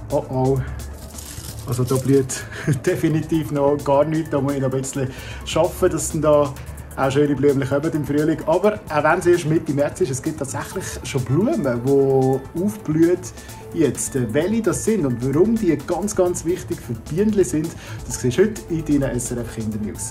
Oh oh. Also da blüht definitiv noch gar nichts. Da muss ich noch ein bisschen arbeiten, dass dann da auch schöne Blümchen kommen im Frühling. Aber auch wenn es erst Mitte März ist, es gibt tatsächlich schon Blumen, die aufblühen jetzt. Welche das sind und warum die ganz, ganz wichtig für die Bienen sind, das siehst du heute in deinen SRF Kindernews.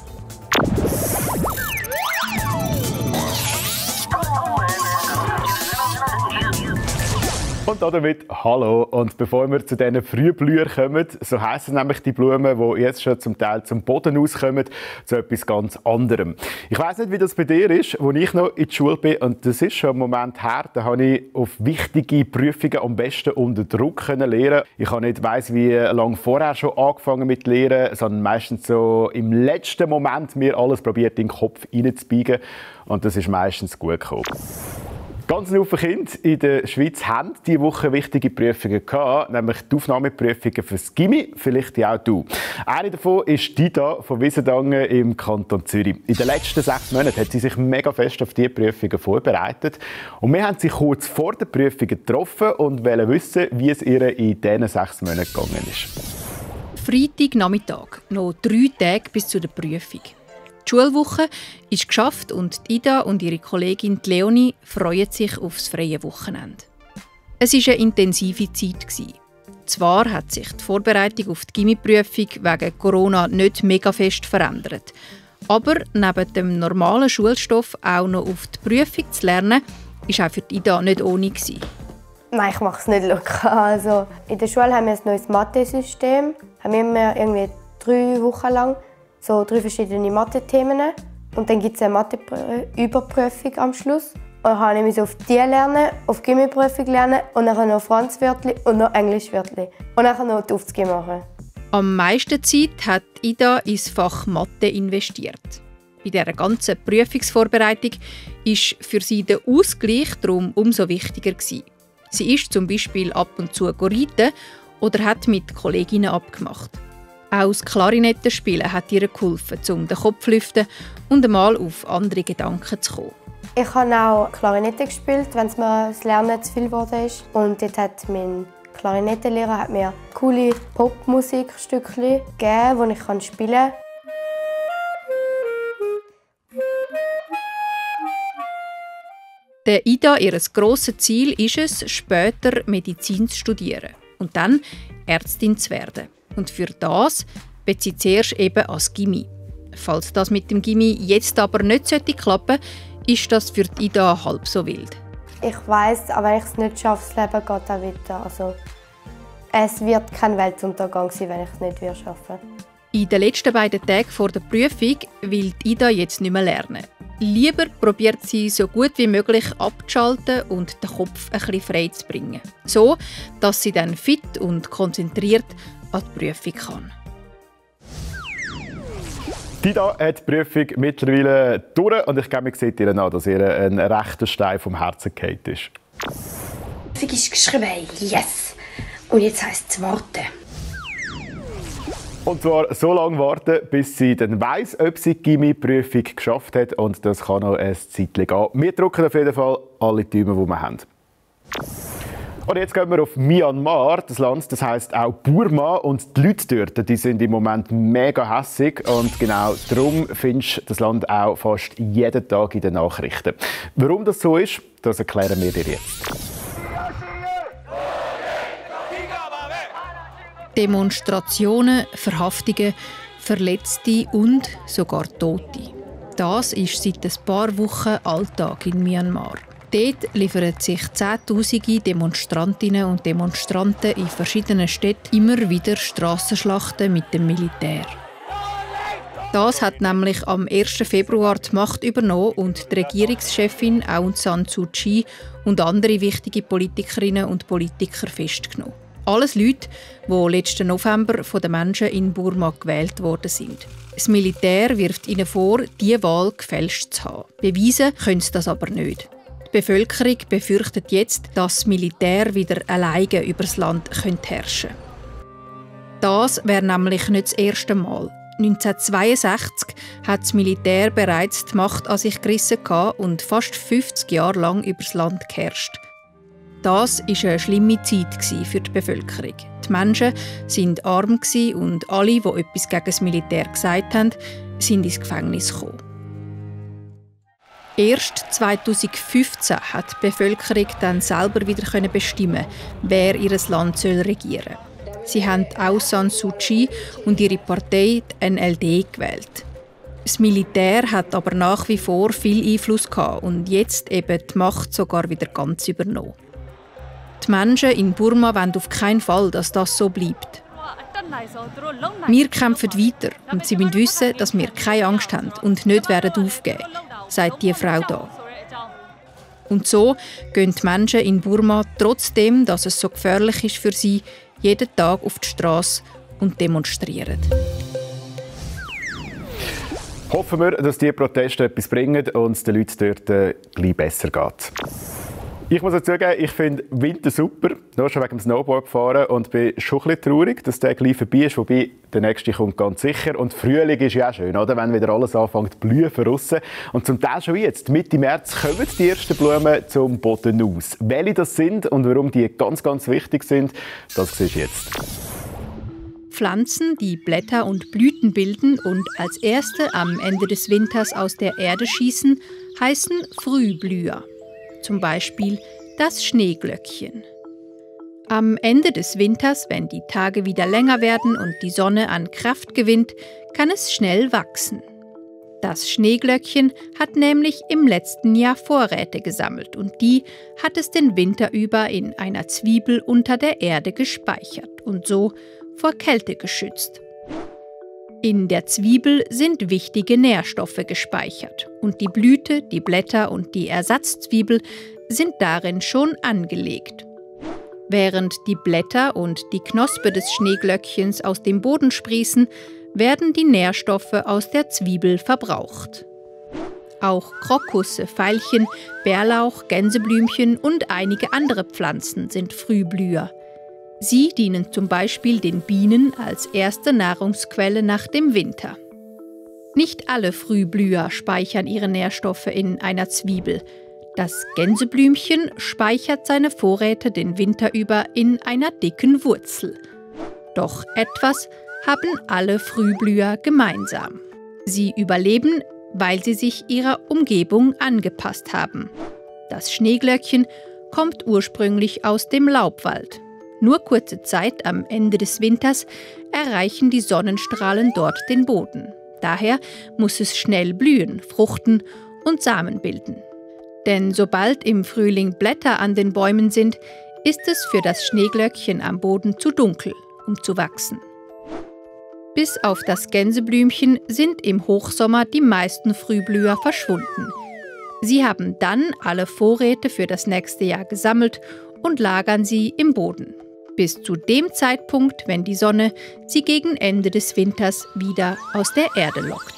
Und damit hallo. Und bevor wir zu diesen Frühblühern kommen, so heissen nämlich die Blumen, die jetzt schon zum Teil zum Boden auskommen, zu etwas ganz anderem. Ich weiss nicht, wie das bei dir ist, als ich noch in der Schule bin. Und das ist schon ein Moment her, da habe ich auf wichtige Prüfungen am besten unter Druck lernen. Ich habe nicht weiss, wie lange vorher schon angefangen mit Lehren, sondern meistens so im letzten Moment mir alles probiert in den Kopf reinzubiegen. Und das ist meistens gut gekommen. Ganz viele Kinder in der Schweiz haben diese Woche wichtige Prüfungen gehabt, nämlich die Aufnahmeprüfungen fürs Gymi, vielleicht auch du. Eine davon ist Dida von Wiesendangen im Kanton Zürich. In den letzten 6 Monaten hat sie sich mega fest auf diese Prüfungen vorbereitet. Und wir haben sie kurz vor der Prüfung getroffen und wollen wissen, wie es ihr in diesen 6 Monaten gegangen ist. Freitagnachmittag, noch 3 Tage bis zur Prüfung. Die Schulwoche ist geschafft und Ida und ihre Kollegin Leonie freuen sich auf das freie Wochenende. Es war eine intensive Zeit. Zwar hat sich die Vorbereitung auf die Gymi-Prüfung wegen Corona nicht mega fest verändert. Aber neben dem normalen Schulstoff auch noch auf die Prüfung zu lernen, war auch für Ida nicht ohne. Nein, ich mache es nicht locker. Also, in der Schule haben wir ein neues Mathe-System. Haben wir immer irgendwie 3 Wochen lang so 3 verschiedene Mathe-Themen. Und dann gibt es eine Mathe-Überprüfung am Schluss. Und dann musste ich auf die lernen, auf die Gymi-Prüfung lernen und dann noch Franz-Wörtli und noch Englisch-Wörtli. Und dann noch die Aufzüge machen. Am meisten Zeit hat Ida ins Fach Mathe investiert. Bei dieser ganzen Prüfungsvorbereitung war für sie der Ausgleich darum umso wichtiger. Sie ist zum Beispiel ab und zu reiten oder hat mit Kolleginnen abgemacht. Auch das Klarinettenspielen hat ihr geholfen, um den Kopf zu lüften und einmal auf andere Gedanken zu kommen. Ich habe auch Klarinette gespielt, wenn es mir das Lernen zu viel geworden ist. Und dort hat mein Klarinettenlehrer mir coole Popmusikstücke gegeben, die ich spielen kann. Der Ida, ihr grosses Ziel ist es, später Medizin zu studieren und dann Ärztin zu werden. Und für das bezieht sie zuerst eben ans Gymi. Falls das mit dem Gymi jetzt aber nicht klappen sollte, ist das für Ida halb so wild. Ich weiss, aber wenn ich es nicht schaffe, das Leben geht auch weiter. Also, es wird kein Weltuntergang sein, wenn ich es nicht schaffen würde. In den letzten 2 Tagen vor der Prüfung will Ida jetzt nicht mehr lernen. Lieber probiert sie so gut wie möglich abzuschalten und den Kopf ein bisschen frei zu bringen. So, dass sie dann fit und konzentriert an die Prüfung kann. Dida hat die Prüfung mittlerweile durch und ich glaube, man sieht ihr an, dass ihr ein rechter Stein vom Herzen gefallen ist. Die Prüfung ist geschrieben, yes! Und jetzt heisst es warten. Und zwar so lange warten, bis sie dann weiss, ob sie die Gymi-Prüfung geschafft hat. Und das kann noch ein Zeitchen gehen. Wir drücken auf jeden Fall alle Daumen, die wir haben. Und jetzt gehen wir auf Myanmar, das Land, das heisst auch Burma. Und die Leute dort, die sind im Moment mega hässig. Und genau darum findest du das Land auch fast jeden Tag in den Nachrichten. Warum das so ist, das erklären wir dir jetzt. Demonstrationen, Verhaftungen, Verletzte und sogar Tote. Das ist seit ein paar Wochen Alltag in Myanmar. Dort liefern sich Zehntausende Demonstrantinnen und Demonstranten in verschiedenen Städten immer wieder Strassenschlachten mit dem Militär. Das hat nämlich am 1. Februar die Macht übernommen und die Regierungschefin Aung San Suu Kyi und andere wichtige Politikerinnen und Politiker festgenommen. Alles Leute, die letzten November von den Menschen in Burma gewählt worden sind. Das Militär wirft ihnen vor, diese Wahl gefälscht zu haben. Beweisen können sie das aber nicht. Die Bevölkerung befürchtet jetzt, dass das Militär wieder alleine über das Land herrschen könnte. Das wäre nämlich nicht das erste Mal. 1962 hat das Militär bereits die Macht an sich gerissen und fast 50 Jahre lang über das Land geherrscht. Das war eine schlimme Zeit für die Bevölkerung. Die Menschen sind arm und alle, die etwas gegen das Militär gesagt haben, sind ins Gefängnis gekommen. Erst 2015 hat die Bevölkerung dann selber wieder bestimmen, wer ihr Land regieren soll. Sie haben Aung San Suu Kyi und ihre Partei, die NLD, gewählt. Das Militär hat aber nach wie vor viel Einfluss gehabt und jetzt eben die Macht sogar wieder ganz übernommen. Die Menschen in Burma wollen auf keinen Fall, dass das so bleibt. Wir kämpfen weiter und sie müssen wissen, dass wir keine Angst haben und nicht aufgeben werden, sagt die Frau da. Und so gehen die Menschen in Burma, trotzdem, dass es so gefährlich ist für sie, jeden Tag auf die Straße und demonstrieren. Hoffen wir, dass diese Proteste etwas bringen und es den Leuten dort gleich besser geht. Ich muss zugeben, ich finde Winter super, nur schon wegen dem Snowboard fahren und bin schon ein bisschen traurig, dass der gleich vorbei ist, wobei der nächste kommt ganz sicher. Und Frühling ist ja auch schön, oder? Wenn wieder alles anfängt zu blühen von aussen. Und zum Teil schon jetzt, Mitte März, kommen die ersten Blumen zum Boden aus. Welche das sind und warum die ganz, ganz wichtig sind, das siehst du jetzt. Pflanzen, die Blätter und Blüten bilden und als erste am Ende des Winters aus der Erde schießen, heißen Frühblüher. Zum Beispiel das Schneeglöckchen. Am Ende des Winters, wenn die Tage wieder länger werden und die Sonne an Kraft gewinnt, kann es schnell wachsen. Das Schneeglöckchen hat nämlich im letzten Jahr Vorräte gesammelt und die hat es den Winter über in einer Zwiebel unter der Erde gespeichert und so vor Kälte geschützt. In der Zwiebel sind wichtige Nährstoffe gespeichert und die Blüte, die Blätter und die Ersatzzwiebel sind darin schon angelegt. Während die Blätter und die Knospe des Schneeglöckchens aus dem Boden sprießen, werden die Nährstoffe aus der Zwiebel verbraucht. Auch Krokusse, Veilchen, Bärlauch, Gänseblümchen und einige andere Pflanzen sind Frühblüher. Sie dienen zum Beispiel den Bienen als erste Nahrungsquelle nach dem Winter. Nicht alle Frühblüher speichern ihre Nährstoffe in einer Zwiebel. Das Gänseblümchen speichert seine Vorräte den Winter über in einer dicken Wurzel. Doch etwas haben alle Frühblüher gemeinsam. Sie überleben, weil sie sich ihrer Umgebung angepasst haben. Das Schneeglöckchen kommt ursprünglich aus dem Laubwald. Nur kurze Zeit am Ende des Winters erreichen die Sonnenstrahlen dort den Boden. Daher muss es schnell blühen, fruchten und Samen bilden. Denn sobald im Frühling Blätter an den Bäumen sind, ist es für das Schneeglöckchen am Boden zu dunkel, um zu wachsen. Bis auf das Gänseblümchen sind im Hochsommer die meisten Frühblüher verschwunden. Sie haben dann alle Vorräte für das nächste Jahr gesammelt und lagern sie im Boden. Bis zu dem Zeitpunkt, wenn die Sonne sie gegen Ende des Winters wieder aus der Erde lockt.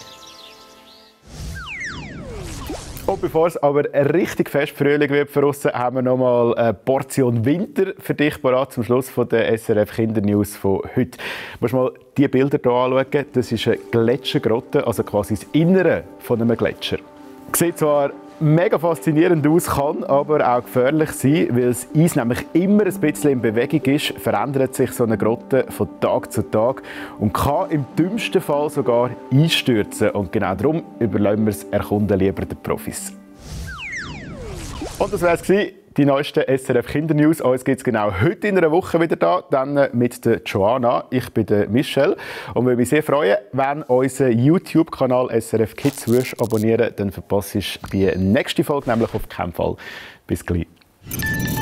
Und bevor es aber richtig fest Frühling wird für uns, haben wir noch mal eine Portion Winter für dich parat zum Schluss von der SRF Kindernews von heute. Du musst mal diese Bilder hier anschauen. Das ist eine Gletschergrotte, also quasi das Innere von einem Gletscher. Sieht zwar mega faszinierend aus, kann aber auch gefährlich sein, weil das Eis nämlich immer ein bisschen in Bewegung ist, verändert sich so eine Grotte von Tag zu Tag und kann im dümmsten Fall sogar einstürzen. Und genau darum überlassen wir es Erkunden lieber den Profis. Und das war es, die neuesten SRF Kindernews. Uns gibt es genau heute in einer Woche wieder da, dann mit der Joanna. Ich bin der Michel und würde mich sehr freuen, wenn unseren YouTube-Kanal SRF Kids abonnieren, dann verpasst du die nächste Folge nämlich auf keinen Fall. Bis gleich.